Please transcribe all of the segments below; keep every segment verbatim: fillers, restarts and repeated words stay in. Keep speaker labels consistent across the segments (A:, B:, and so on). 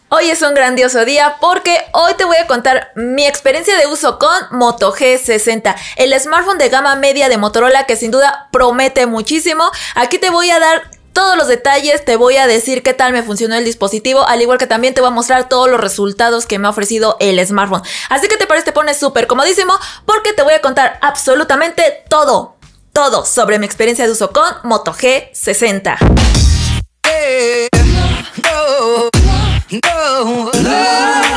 A: Hoy es un grandioso día porque hoy te voy a contar mi experiencia de uso con Moto G sesenta, el smartphone de gama media de Motorola que sin duda promete muchísimo. Aquí te voy a dar todos los detalles, te voy a decir qué tal me funcionó el dispositivo, al igual que también te voy a mostrar todos los resultados que me ha ofrecido el smartphone. Así que te parece, te pones súper comodísimo porque te voy a contar absolutamente todo, todo sobre mi experiencia de uso con Moto G sesenta.
B: Hey, no, no, no.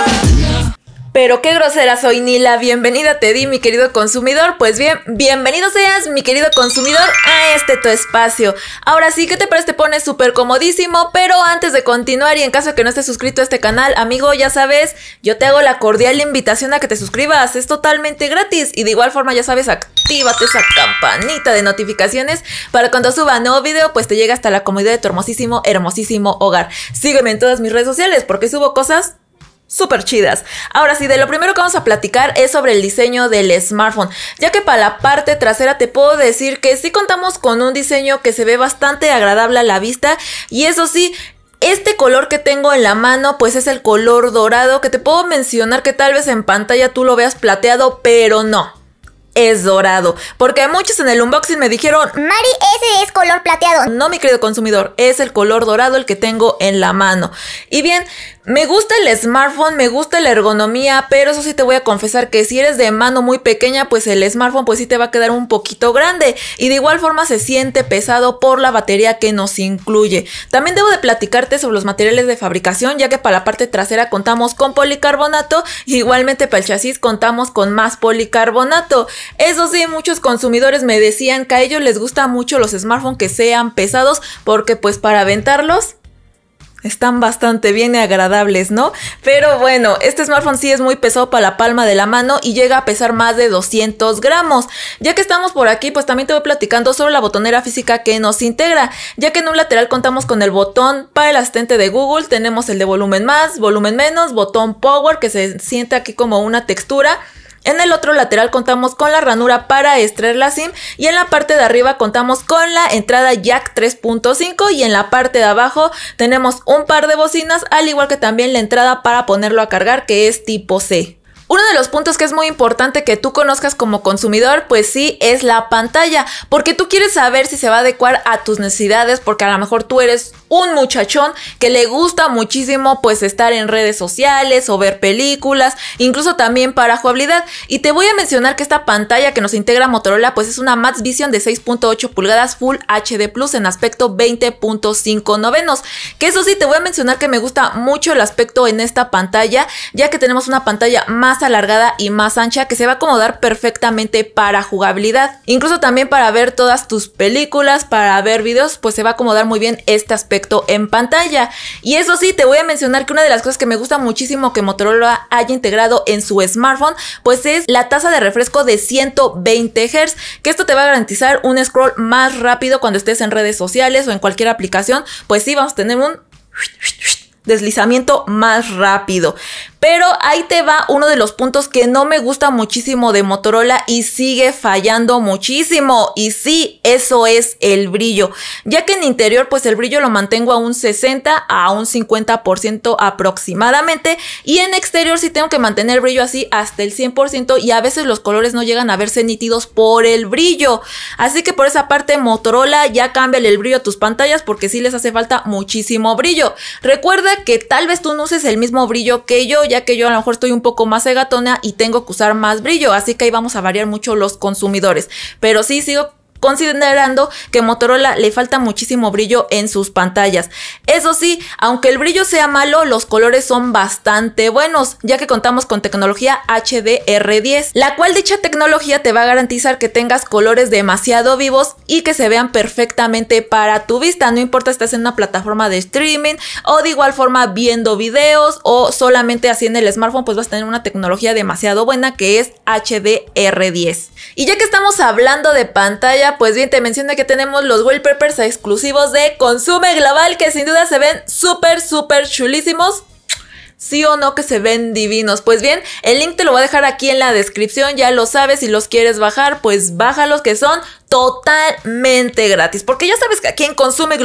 A: Pero qué grosera soy, ni la bienvenida te di, mi querido consumidor. Pues bien, bienvenido seas, mi querido consumidor, a este tu espacio. Ahora sí, ¿qué te parece? Te pones súper comodísimo, pero antes de continuar y en caso de que no estés suscrito a este canal, amigo, ya sabes, yo te hago la cordial invitación a que te suscribas, es totalmente gratis. Y de igual forma, ya sabes, actívate esa campanita de notificaciones para cuando suba nuevo video, pues te llegue hasta la comodidad de tu hermosísimo, hermosísimo hogar. Sígueme en todas mis redes sociales porque subo cosas súper chidas. Ahora sí, de lo primero que vamos a platicar es sobre el diseño del smartphone, ya que para la parte trasera te puedo decir que sí contamos con un diseño que se ve bastante agradable a la vista, y eso sí, este color que tengo en la mano pues es el color dorado, que te puedo mencionar que tal vez en pantalla tú lo veas plateado, pero no, es dorado, porque muchos en el unboxing me dijeron:
C: Mari, ese es color plateado.
A: No, mi querido consumidor, es el color dorado el que tengo en la mano. Y bien, me gusta el smartphone, me gusta la ergonomía, pero eso sí te voy a confesar que si eres de mano muy pequeña, pues el smartphone pues sí te va a quedar un poquito grande, y de igual forma se siente pesado por la batería que nos incluye. También debo de platicarte sobre los materiales de fabricación, ya que para la parte trasera contamos con policarbonato, y igualmente para el chasis contamos con más policarbonato. Eso sí, muchos consumidores me decían que a ellos les gusta mucho los smartphones que sean pesados, porque pues para aventarlos están bastante bien y agradables, ¿no? Pero bueno, este smartphone sí es muy pesado para la palma de la mano y llega a pesar más de doscientos gramos. Ya que estamos por aquí, pues también te voy platicando sobre la botonera física que nos integra, ya que en un lateral contamos con el botón para el asistente de Google, tenemos el de volumen más, volumen menos, botón power que se siente aquí como una textura. En el otro lateral contamos con la ranura para extraer la SIM, y en la parte de arriba contamos con la entrada jack tres punto cinco, y en la parte de abajo tenemos un par de bocinas, al igual que también la entrada para ponerlo a cargar, que es tipo C. Uno de los puntos que es muy importante que tú conozcas como consumidor, pues sí, es la pantalla, porque tú quieres saber si se va a adecuar a tus necesidades, porque a lo mejor tú eres un muchachón que le gusta muchísimo pues estar en redes sociales o ver películas, incluso también para jugabilidad. Y te voy a mencionar que esta pantalla que nos integra Motorola pues es una Max Vision de seis punto ocho pulgadas Full H D Plus en aspecto veinte punto cinco novenos, que eso sí, te voy a mencionar que me gusta mucho el aspecto en esta pantalla, ya que tenemos una pantalla más alargada y más ancha que se va a acomodar perfectamente para jugabilidad, incluso también para ver todas tus películas, para ver videos, pues se va a acomodar muy bien este aspecto en pantalla. Y eso sí, te voy a mencionar que una de las cosas que me gusta muchísimo que Motorola haya integrado en su smartphone pues es la tasa de refresco de ciento veinte hertz, que esto te va a garantizar un scroll más rápido cuando estés en redes sociales o en cualquier aplicación. Pues sí, vamos a tener un deslizamiento más rápido. Pero ahí te va uno de los puntos que no me gusta muchísimo de Motorola y sigue fallando muchísimo. Y sí, eso es el brillo. Ya que en interior pues el brillo lo mantengo a un sesenta a un cincuenta por ciento aproximadamente. Y en exterior sí tengo que mantener el brillo así hasta el cien por ciento, y a veces los colores no llegan a verse nítidos por el brillo. Así que por esa parte Motorola ya cámbiale el brillo a tus pantallas, porque sí les hace falta muchísimo brillo. Recuerda que tal vez tú no uses el mismo brillo que yo, ya que yo a lo mejor estoy un poco más cegatona y tengo que usar más brillo, así que ahí vamos a variar mucho los consumidores. Pero sí sigo considerando que Motorola le falta muchísimo brillo en sus pantallas. Eso sí, aunque el brillo sea malo, los colores son bastante buenos, ya que contamos con tecnología H D R diez, la cual dicha tecnología te va a garantizar que tengas colores demasiado vivos y que se vean perfectamente para tu vista, no importa si estás en una plataforma de streaming o de igual forma viendo videos o solamente así en el smartphone, pues vas a tener una tecnología demasiado buena que es H D R diez. Y ya que estamos hablando de pantalla, pues bien, te menciono que tenemos los wallpapers exclusivos de Consume Global, que sin duda se ven súper, súper chulísimos. ¿Sí o no que se ven divinos? Pues bien, el link te lo voy a dejar aquí en la descripción, ya lo sabes, si los quieres bajar, pues bájalos, que son totalmente gratis, porque ya sabes que aquí en Consume Global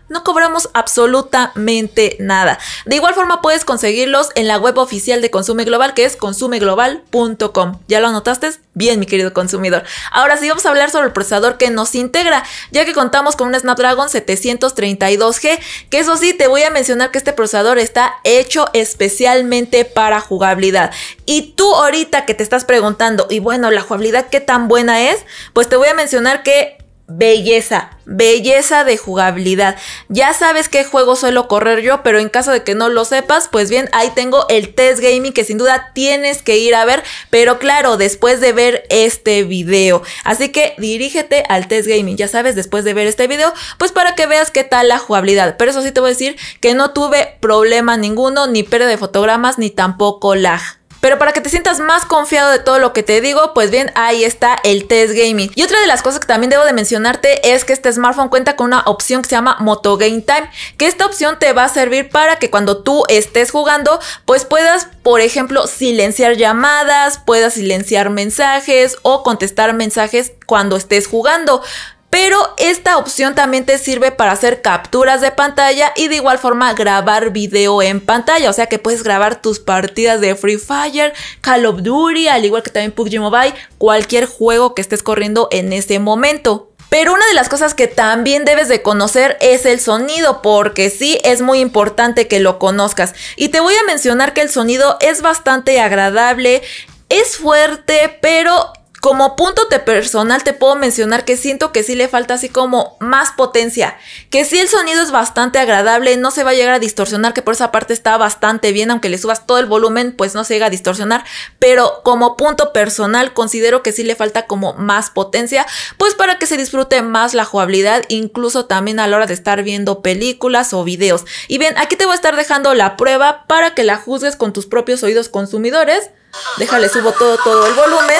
A: no cobramos absolutamente nada. De igual forma puedes conseguirlos en la web oficial de Consume Global, que es consume global punto com. ¿Ya lo anotaste? Bien, mi querido consumidor. Ahora sí vamos a hablar sobre el procesador que nos integra, ya que contamos con un Snapdragon setecientos treinta y dos G, que eso sí, te voy a mencionar que este procesador está hecho especialmente para jugabilidad. Y tú ahorita que te estás preguntando, y bueno, la jugabilidad ¿qué tan buena es? Pues te voy a mencionar que belleza, belleza de jugabilidad. Ya sabes qué juego suelo correr yo, pero en caso de que no lo sepas, pues bien, ahí tengo el test gaming que sin duda tienes que ir a ver, pero claro, después de ver este video. Así que dirígete al test gaming, ya sabes, después de ver este video, pues para que veas qué tal la jugabilidad. Pero eso sí te voy a decir que no tuve problema ninguno, ni pérdida de fotogramas, ni tampoco lag. Pero para que te sientas más confiado de todo lo que te digo, pues bien, ahí está el test gaming. Y otra de las cosas que también debo de mencionarte es que este smartphone cuenta con una opción que se llama Moto Game Time, que esta opción te va a servir para que cuando tú estés jugando, pues puedas, por ejemplo, silenciar llamadas, puedas silenciar mensajes o contestar mensajes cuando estés jugando. Pero esta opción también te sirve para hacer capturas de pantalla y de igual forma grabar video en pantalla. O sea que puedes grabar tus partidas de Free Fire, Call of Duty, al igual que también P U B G Mobile, cualquier juego que estés corriendo en ese momento. Pero una de las cosas que también debes de conocer es el sonido, porque sí es muy importante que lo conozcas. Y te voy a mencionar que el sonido es bastante agradable, es fuerte, pero como punto de personal te puedo mencionar que siento que sí le falta así como más potencia, que sí el sonido es bastante agradable, no se va a llegar a distorsionar, que por esa parte está bastante bien, aunque le subas todo el volumen pues no se llega a distorsionar, pero como punto personal considero que sí le falta como más potencia, pues para que se disfrute más la jugabilidad, incluso también a la hora de estar viendo películas o videos. Y bien, aquí te voy a estar dejando la prueba para que la juzgues con tus propios oídos consumidores. Déjale, subo todo, todo el volumen.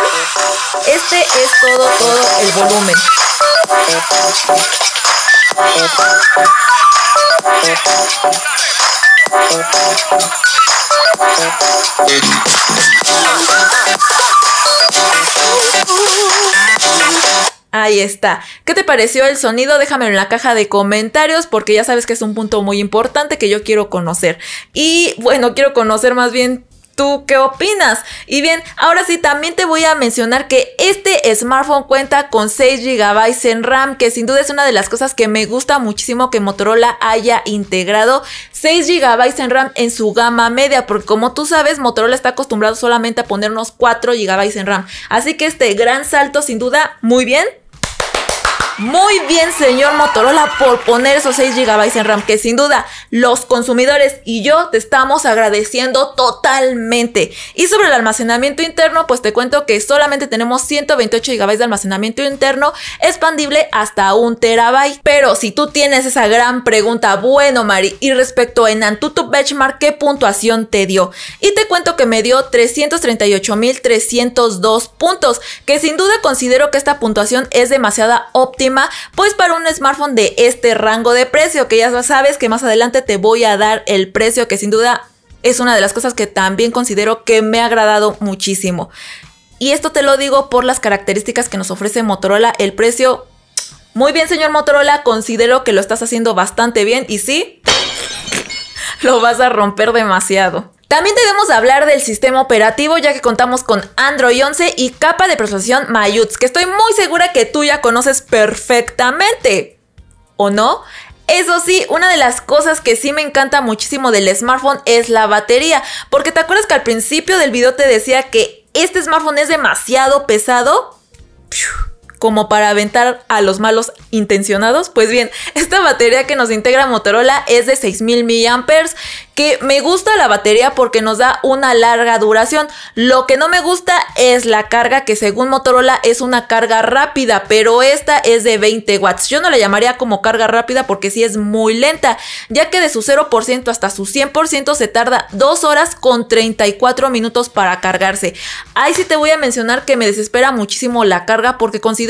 A: Este es todo, todo el volumen. Ahí está. ¿Qué te pareció el sonido? Déjamelo en la caja de comentarios porque ya sabes que es un punto muy importante que yo quiero conocer. Y bueno, quiero conocer más bien ¿tú qué opinas? Y bien, ahora sí, también te voy a mencionar que este smartphone cuenta con seis gigabytes en RAM, que sin duda es una de las cosas que me gusta muchísimo que Motorola haya integrado seis gigabytes en RAM en su gama media, porque como tú sabes, Motorola está acostumbrado solamente a ponernos cuatro gigabytes en RAM. Así que este gran salto, sin duda, muy bien. Muy bien, señor Motorola, por poner esos seis gigabytes en RAM, que sin duda los consumidores y yo te estamos agradeciendo totalmente. Y sobre el almacenamiento interno, pues te cuento que solamente tenemos ciento veintiocho gigabytes de almacenamiento interno, expandible hasta un terabyte. Pero si tú tienes esa gran pregunta, bueno, Mari, y respecto en Antutu Benchmark, ¿qué puntuación te dio? Y te cuento que me dio trescientos treinta y ocho mil trescientos dos puntos, que sin duda considero que esta puntuación es demasiada óptima, pues para un smartphone de este rango de precio, que ya sabes que más adelante te voy a dar el precio, que sin duda es una de las cosas que también considero que me ha agradado muchísimo. Y esto te lo digo por las características que nos ofrece Motorola. El precio, muy bien, señor Motorola, considero que lo estás haciendo bastante bien y sí, lo vas a romper demasiado. También debemos hablar del sistema operativo, ya que contamos con Android once y capa de procesamiento Maiutz, que estoy muy segura que tú ya conoces perfectamente, ¿o no? Eso sí, una de las cosas que sí me encanta muchísimo del smartphone es la batería, porque te acuerdas que al principio del video te decía que este smartphone es demasiado pesado, como para aventar a los malos intencionados. Pues bien, esta batería que nos integra Motorola es de seis mil miliamperios hora, que me gusta la batería porque nos da una larga duración. Lo que no me gusta es la carga, que según Motorola es una carga rápida, pero esta es de veinte watts. Yo no la llamaría como carga rápida porque sí es muy lenta, ya que de su cero por ciento hasta su cien por ciento se tarda dos horas con treinta y cuatro minutos para cargarse. Ahí sí te voy a mencionar que me desespera muchísimo la carga porque considero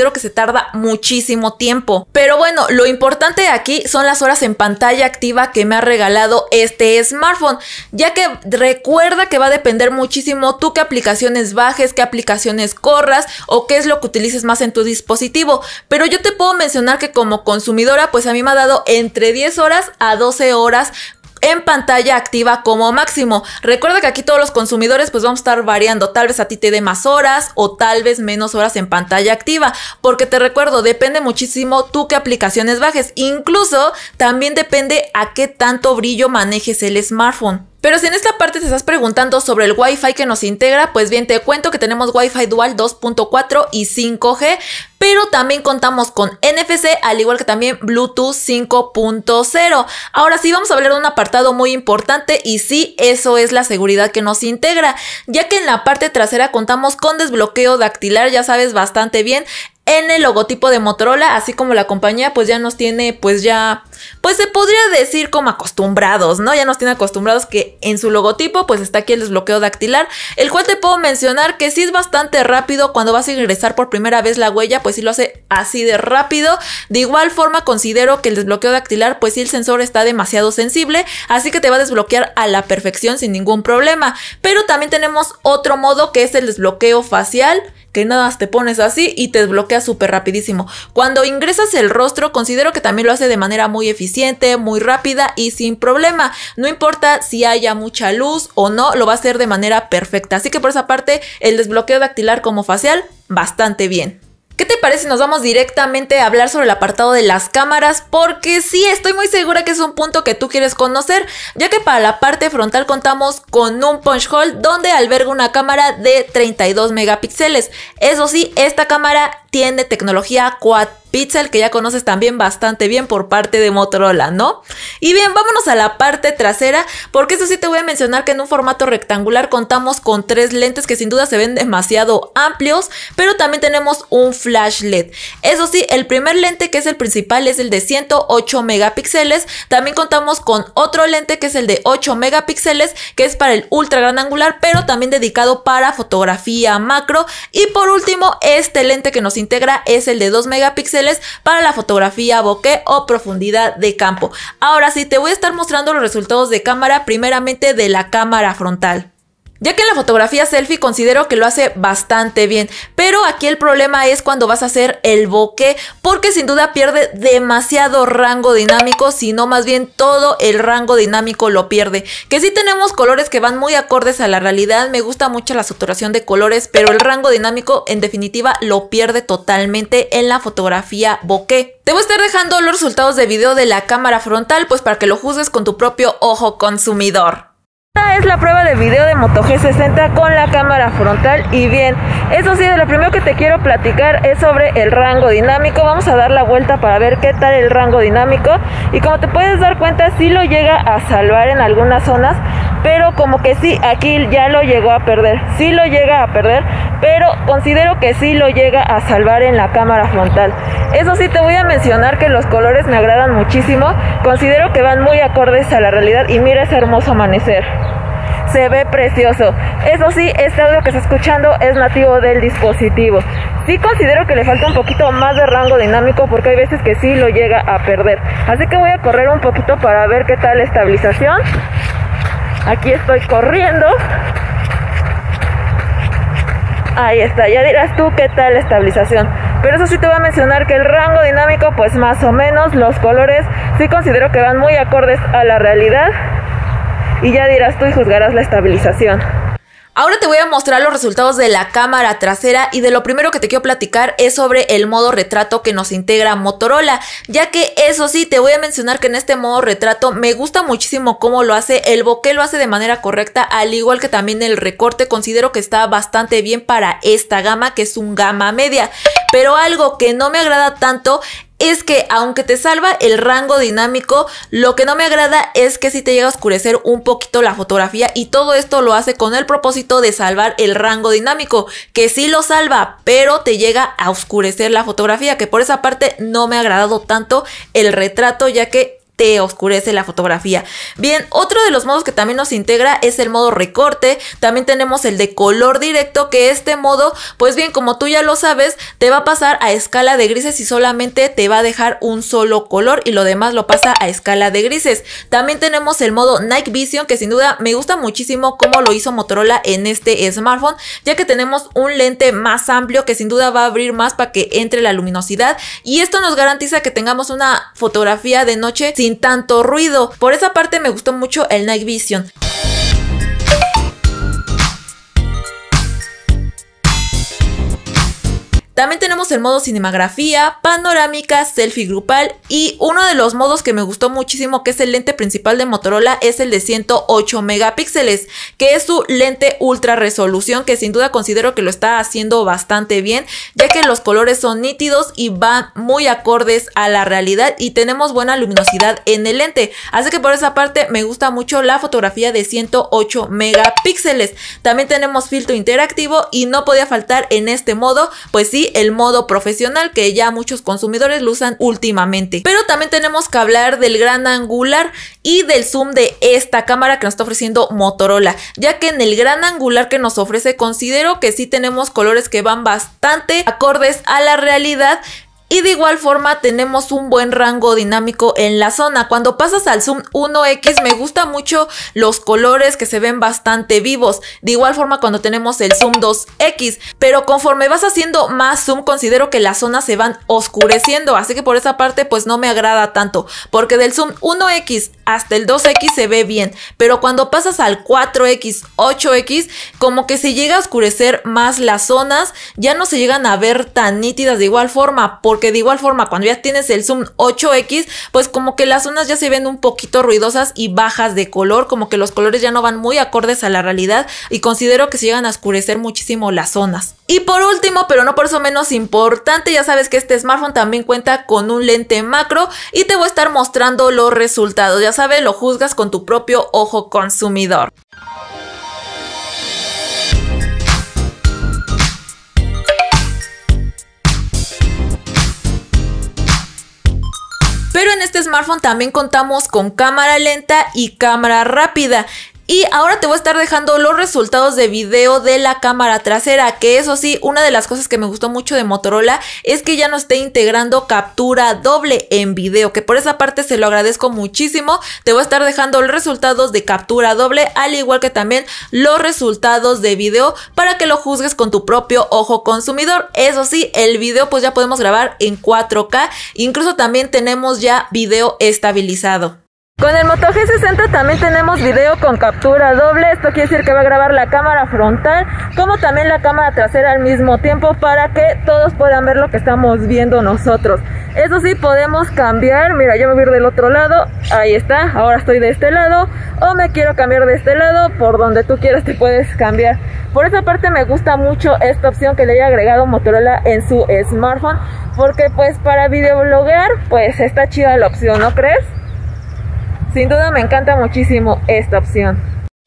A: considero que se tarda muchísimo tiempo. Pero bueno, lo importante aquí son las horas en pantalla activa que me ha regalado este smartphone, ya que recuerda que va a depender muchísimo tú qué aplicaciones bajes, qué aplicaciones corras o qué es lo que utilices más en tu dispositivo. Pero yo te puedo mencionar que como consumidora, pues a mí me ha dado entre diez horas a doce horas en pantalla activa como máximo. Recuerda que aquí todos los consumidores pues vamos a estar variando, tal vez a ti te dé más horas o tal vez menos horas en pantalla activa, porque te recuerdo, depende muchísimo tú qué aplicaciones bajes, incluso también depende a qué tanto brillo manejes el smartphone. Pero si en esta parte te estás preguntando sobre el Wi-Fi que nos integra, pues bien, te cuento que tenemos Wi-Fi Dual dos punto cuatro y cinco G, pero también contamos con N F C, al igual que también Bluetooth cinco punto cero. Ahora sí, vamos a hablar de un apartado muy importante y sí, eso es la seguridad que nos integra, ya que en la parte trasera contamos con desbloqueo dactilar, ya sabes bastante bien, en el logotipo de Motorola, así como la compañía pues ya nos tiene pues ya, pues se podría decir como acostumbrados, ¿no? Ya nos tiene acostumbrados que en su logotipo pues está aquí el desbloqueo dactilar, el cual te puedo mencionar que sí es bastante rápido. Cuando vas a ingresar por primera vez la huella pues sí lo hace así de rápido. De igual forma considero que el desbloqueo dactilar pues sí el sensor está demasiado sensible, así que te va a desbloquear a la perfección sin ningún problema. Pero también tenemos otro modo que es el desbloqueo facial, que nada más te pones así y te desbloquea súper rapidísimo. Cuando ingresas el rostro, considero que también lo hace de manera muy eficiente, muy rápida y sin problema. No importa si haya mucha luz o no, lo va a hacer de manera perfecta. Así que por esa parte, el desbloqueo dactilar como facial, bastante bien. ¿Qué te parece si nos vamos directamente a hablar sobre el apartado de las cámaras? Porque sí, estoy muy segura que es un punto que tú quieres conocer, ya que para la parte frontal contamos con un punch hole donde alberga una cámara de treinta y dos megapíxeles. Eso sí, esta cámara tiene tecnología Quad Pixel, que ya conoces también bastante bien por parte de Motorola, ¿no? Y bien, vámonos a la parte trasera, porque eso sí te voy a mencionar que en un formato rectangular contamos con tres lentes que sin duda se ven demasiado amplios, pero también tenemos un flash L E D. Eso sí, el primer lente, que es el principal, es el de ciento ocho megapíxeles. También contamos con otro lente que es el de ocho megapíxeles, que es para el ultra gran angular, pero también dedicado para fotografía macro. Y por último, este lente que nos integra es el de dos megapíxeles para la fotografía bokeh o profundidad de campo. Ahora sí, te voy a estar mostrando los resultados de cámara, primeramente de la cámara frontal. Ya que en la fotografía selfie considero que lo hace bastante bien, pero aquí el problema es cuando vas a hacer el bokeh, porque sin duda pierde demasiado rango dinámico, sino más bien todo el rango dinámico lo pierde. Que sí tenemos colores que van muy acordes a la realidad, me gusta mucho la saturación de colores, pero el rango dinámico en definitiva lo pierde totalmente en la fotografía bokeh. Te voy a estar dejando los resultados de video de la cámara frontal, pues para que lo juzgues con tu propio ojo consumidor. Esta es la prueba de video de Moto G sesenta con la cámara frontal. Y bien, eso sí, de lo primero que te quiero platicar es sobre el rango dinámico. Vamos a dar la vuelta para ver qué tal el rango dinámico. Y como te puedes dar cuenta, sí lo llega a salvar en algunas zonas, pero como que sí, aquí ya lo llegó a perder. Sí lo llega a perder, pero considero que sí lo llega a salvar en la cámara frontal. Eso sí, te voy a mencionar que los colores me agradan muchísimo. Considero que van muy acordes a la realidad. Y mira ese hermoso amanecer. Se ve precioso. Eso sí, este audio que estás escuchando es nativo del dispositivo. Sí considero que le falta un poquito más de rango dinámico, porque hay veces que sí lo llega a perder. Así que voy a correr un poquito para ver qué tal la estabilización. Aquí estoy corriendo. Ahí está, ya dirás tú qué tal la estabilización. Pero eso sí te voy a mencionar que el rango dinámico pues más o menos, los colores sí considero que van muy acordes a la realidad. Y ya dirás tú y juzgarás la estabilización. Ahora te voy a mostrar los resultados de la cámara trasera, y de lo primero que te quiero platicar es sobre el modo retrato que nos integra Motorola, ya que eso sí, te voy a mencionar que en este modo retrato me gusta muchísimo cómo lo hace. El bokeh lo hace de manera correcta, al igual que también el recorte. Considero que está bastante bien para esta gama, que es un gama media, pero algo que no me agrada tanto es que aunque te salva el rango dinámico, lo que no me agrada es que sí te llega a oscurecer un poquito la fotografía, y todo esto lo hace con el propósito de salvar el rango dinámico, que sí lo salva, pero te llega a oscurecer la fotografía, que por esa parte no me ha agradado tanto el retrato, ya que te oscurece la fotografía. Bien, otro de los modos que también nos integra es el modo recorte. También tenemos el de color directo, que este modo, pues bien, como tú ya lo sabes, te va a pasar a escala de grises y solamente te va a dejar un solo color y lo demás lo pasa a escala de grises. También tenemos el modo Night Vision, que sin duda me gusta muchísimo cómo lo hizo Motorola en este smartphone, ya que tenemos un lente más amplio que sin duda va a abrir más para que entre la luminosidad, y esto nos garantiza que tengamos una fotografía de noche sin tanto ruido. Por esa parte me gustó mucho el Night Vision. También tenemos el modo cinematografía, panorámica, selfie grupal, y uno de los modos que me gustó muchísimo, que es el lente principal de Motorola, es el de ciento ocho megapíxeles, que es su lente ultra resolución, que sin duda considero que lo está haciendo bastante bien, ya que los colores son nítidos y van muy acordes a la realidad y tenemos buena luminosidad en el lente. Así que por esa parte me gusta mucho la fotografía de ciento ocho megapíxeles. También tenemos filtro interactivo y no podía faltar en este modo, pues sí, el modo profesional, que ya muchos consumidores lo usan últimamente. Pero también tenemos que hablar del gran angular y del zoom de esta cámara que nos está ofreciendo Motorola, ya que en el gran angular que nos ofrece considero que sí tenemos colores que van bastante acordes a la realidad. Y de igual forma tenemos un buen rango dinámico en la zona. Cuando pasas al zoom uno equis me gusta mucho los colores que se ven bastante vivos. De igual forma cuando tenemos el zoom dos equis. Pero conforme vas haciendo más zoom considero que las zonas se van oscureciendo. Así que por esa parte pues no me agrada tanto. Porque del zoom uno equis hasta el dos equis se ve bien. Pero cuando pasas al cuatro equis, ocho equis como que se llega a oscurecer más las zonas. Ya no se llegan a ver tan nítidas de igual forma. Por Porque de igual forma cuando ya tienes el zoom ocho equis pues como que las zonas ya se ven un poquito ruidosas y bajas de color, como que los colores ya no van muy acordes a la realidad y considero que se llegan a oscurecer muchísimo las zonas. Y por último, pero no por eso menos importante, ya sabes que este smartphone también cuenta con un lente macro y te voy a estar mostrando los resultados. Ya sabes, lo juzgas con tu propio ojo consumidor. Pero en este smartphone también contamos con cámara lenta y cámara rápida. Y ahora te voy a estar dejando los resultados de video de la cámara trasera, que eso sí, una de las cosas que me gustó mucho de Motorola es que ya no esté integrando captura doble en video, que por esa parte se lo agradezco muchísimo. Te voy a estar dejando los resultados de captura doble, al igual que también los resultados de video, para que lo juzgues con tu propio ojo consumidor. Eso sí, el video pues ya podemos grabar en cuatro K, incluso también tenemos ya video estabilizado. Con el Moto G sesenta también tenemos video con captura doble. Esto quiere decir que va a grabar la cámara frontal como también la cámara trasera al mismo tiempo, para que todos puedan ver lo que estamos viendo nosotros. Eso sí, podemos cambiar. Mira, yo me voy a ir del otro lado. Ahí está, ahora estoy de este lado. O me quiero cambiar de este lado. Por donde tú quieras te puedes cambiar. Por esa parte me gusta mucho esta opción que le haya agregado Motorola en su smartphone, porque pues para videobloguear pues está chida la opción, ¿no crees? Sin duda me encanta muchísimo esta opción.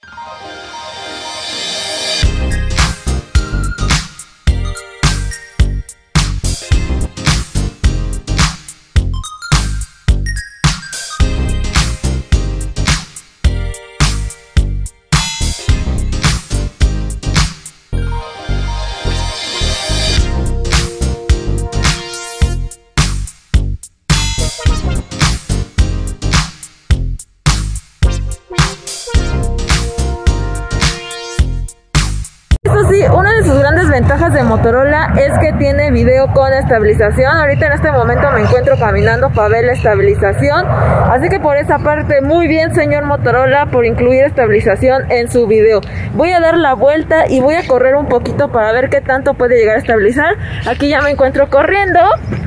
A: Una de sus grandes ventajas de Motorola es que tiene video con estabilización. Ahorita en este momento me encuentro caminando para ver la estabilización, así que por esa parte muy bien, señor Motorola, por incluir estabilización en su video. Voy a dar la vuelta y voy a correr un poquito para ver qué tanto puede llegar a estabilizar. Aquí ya me encuentro corriendo.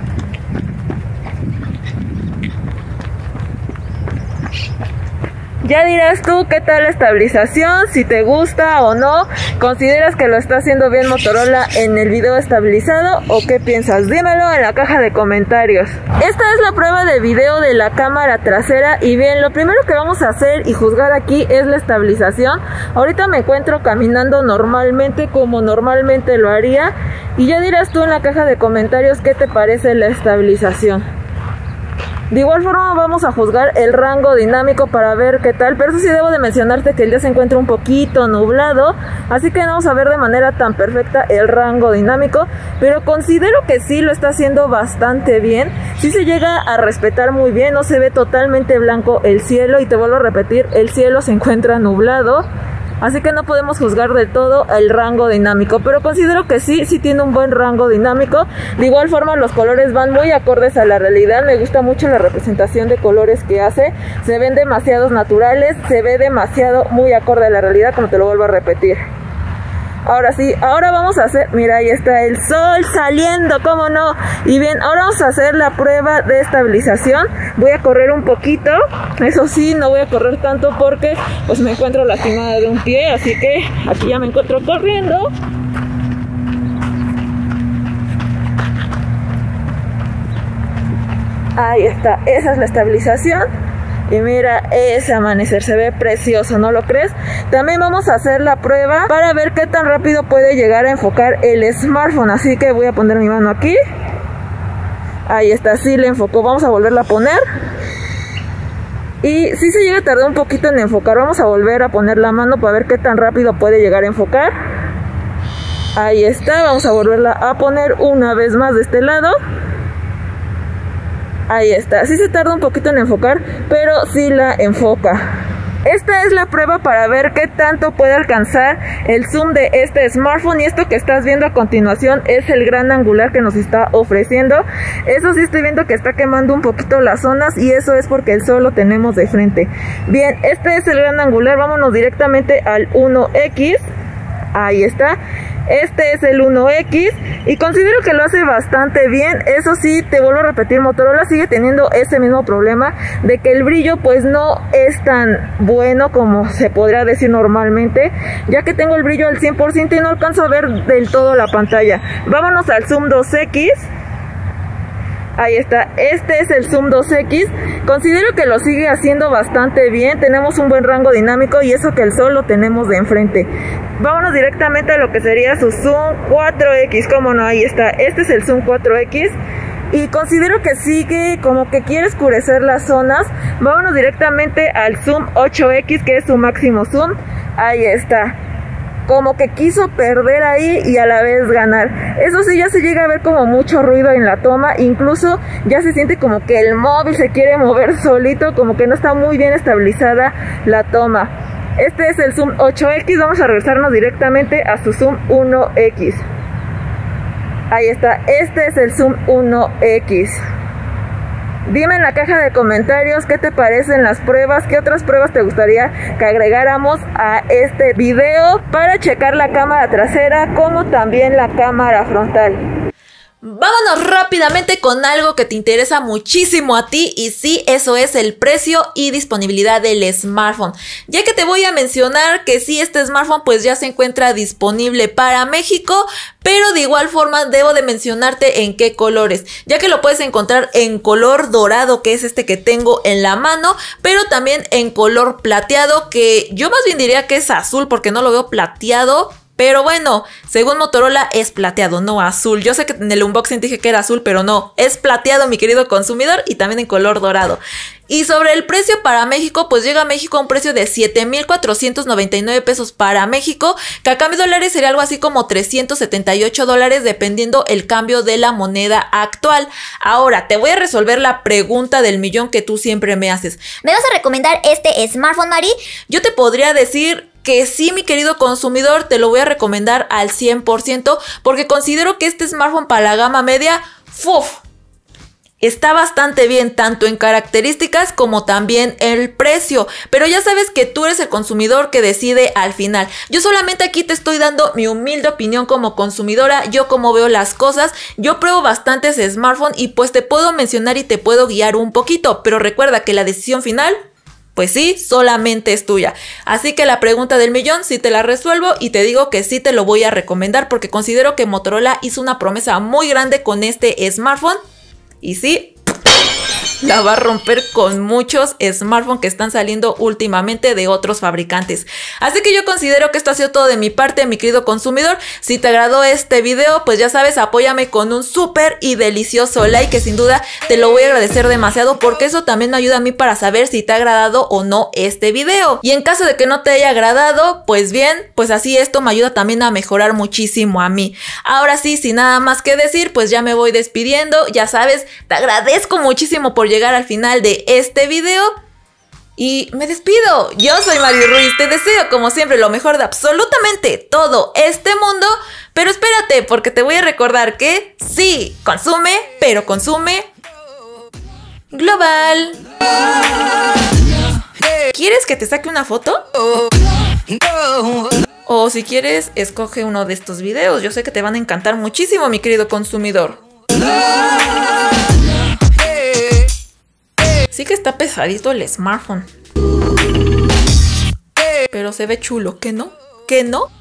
A: Ya dirás tú qué tal la estabilización, si te gusta o no, consideras que lo está haciendo bien Motorola en el video estabilizado o qué piensas, dímelo en la caja de comentarios. Esta es la prueba de video de la cámara trasera y bien, lo primero que vamos a hacer y juzgar aquí es la estabilización. Ahorita me encuentro caminando normalmente como normalmente lo haría y ya dirás tú en la caja de comentarios qué te parece la estabilización. De igual forma vamos a juzgar el rango dinámico para ver qué tal, pero eso sí debo de mencionarte que el día se encuentra un poquito nublado, así que no vamos a ver de manera tan perfecta el rango dinámico, pero considero que sí lo está haciendo bastante bien, sí se llega a respetar muy bien, no se ve totalmente blanco el cielo y te vuelvo a repetir, el cielo se encuentra nublado. Así que no podemos juzgar de todo el rango dinámico, pero considero que sí, sí tiene un buen rango dinámico. De igual forma los colores van muy acordes a la realidad, me gusta mucho la representación de colores que hace, se ven demasiados naturales, se ve demasiado muy acorde a la realidad, como te lo vuelvo a repetir. Ahora sí, ahora vamos a hacer, mira ahí está el sol saliendo, cómo no. Y bien, ahora vamos a hacer la prueba de estabilización. Voy a correr un poquito, eso sí, no voy a correr tanto porque pues me encuentro lastimada de un pie, así que aquí ya me encuentro corriendo. Ahí está, esa es la estabilización. Y mira, ese amanecer se ve precioso, ¿no lo crees? También vamos a hacer la prueba para ver qué tan rápido puede llegar a enfocar el smartphone. Así que voy a poner mi mano aquí. Ahí está, sí le enfocó. Vamos a volverla a poner. Y sí se llega a tardar un poquito en enfocar. Vamos a volver a poner la mano para ver qué tan rápido puede llegar a enfocar. Ahí está, vamos a volverla a poner una vez más de este lado. Ahí está, sí se tarda un poquito en enfocar, pero sí la enfoca. Esta es la prueba para ver qué tanto puede alcanzar el zoom de este smartphone, y esto que estás viendo a continuación es el gran angular que nos está ofreciendo. Eso sí estoy viendo que está quemando un poquito las zonas y eso es porque el sol lo tenemos de frente. Bien, este es el gran angular, vámonos directamente al uno equis. Ahí está. Este es el uno equis y considero que lo hace bastante bien. Eso sí, te vuelvo a repetir, Motorola sigue teniendo ese mismo problema de que el brillo pues no es tan bueno como se podría decir normalmente, ya que tengo el brillo al cien por ciento y no alcanzo a ver del todo la pantalla. Vámonos al zoom dos equis. Ahí está, este es el zoom dos equis, considero que lo sigue haciendo bastante bien, tenemos un buen rango dinámico y eso que el sol lo tenemos de enfrente. Vámonos directamente a lo que sería su zoom cuatro equis, como no, ahí está, este es el zoom cuatro equis y considero que sigue como que quiere oscurecer las zonas. Vámonos directamente al zoom ocho equis, que es su máximo zoom, ahí está. Como que quiso perder ahí y a la vez ganar. Eso sí, ya se llega a ver como mucho ruido en la toma. Incluso ya se siente como que el móvil se quiere mover solito, como que no está muy bien estabilizada la toma. Este es el zoom ocho equis. Vamos a regresarnos directamente a su zoom uno equis. Ahí está, este es el zoom uno equis. Dime en la caja de comentarios qué te parecen las pruebas, qué otras pruebas te gustaría que agregáramos a este video para checar la cámara trasera como también la cámara frontal. Vámonos rápidamente con algo que te interesa muchísimo a ti y sí, eso es el precio y disponibilidad del smartphone. Ya que te voy a mencionar que sí, este smartphone pues ya se encuentra disponible para México, pero de igual forma debo de mencionarte en qué colores, ya que lo puedes encontrar en color dorado, que es este que tengo en la mano, pero también en color plateado, que yo más bien diría que es azul porque no lo veo plateado. Pero bueno, según Motorola es plateado, no azul. Yo sé que en el unboxing dije que era azul, pero no, es plateado, mi querido consumidor, y también en color dorado. Y sobre el precio para México, pues llega a México a un precio de siete mil cuatrocientos noventa y nueve pesos para México, que a cambio de dólares sería algo así como trescientos setenta y ocho dólares, dependiendo el cambio de la moneda actual. Ahora, te voy a resolver la pregunta del millón que tú siempre me haces.
C: ¿Me vas a recomendar este smartphone, Mari?
A: Yo te podría decir que sí, mi querido consumidor, te lo voy a recomendar al cien por ciento porque considero que este smartphone para la gama media, ¡fuf!, está bastante bien, tanto en características como también el precio. Pero ya sabes que tú eres el consumidor que decide al final. Yo solamente aquí te estoy dando mi humilde opinión como consumidora, yo como veo las cosas. Yo pruebo bastantes smartphones y pues te puedo mencionar y te puedo guiar un poquito. Pero recuerda que la decisión final, pues sí, solamente es tuya. Así que la pregunta del millón sí te la resuelvo y te digo que sí te lo voy a recomendar porque considero que Motorola hizo una promesa muy grande con este smartphone. Y sí, la va a romper con muchos smartphones que están saliendo últimamente de otros fabricantes. Así que yo considero que esto ha sido todo de mi parte, mi querido consumidor. Si te agradó este video, pues ya sabes, apóyame con un súper y delicioso like, que sin duda te lo voy a agradecer demasiado, porque eso también me ayuda a mí para saber si te ha agradado o no este video. Y en caso de que no te haya agradado, pues bien, pues así esto me ayuda también a mejorar muchísimo a mí. Ahora sí, sin nada más que decir, pues ya me voy despidiendo. Ya sabes, te agradezco muchísimo por llegar al final de este video. Y me despido. Yo soy Mari Ruiz. Te deseo como siempre lo mejor de absolutamente todo este mundo. Pero espérate, porque te voy a recordar que sí, consume, pero consume global. ¿Quieres que te saque una foto? O si quieres, escoge uno de estos videos. Yo sé que te van a encantar muchísimo, mi querido consumidor. Sí que está pesadito el smartphone, pero se ve chulo, ¿qué no? ¿Qué no?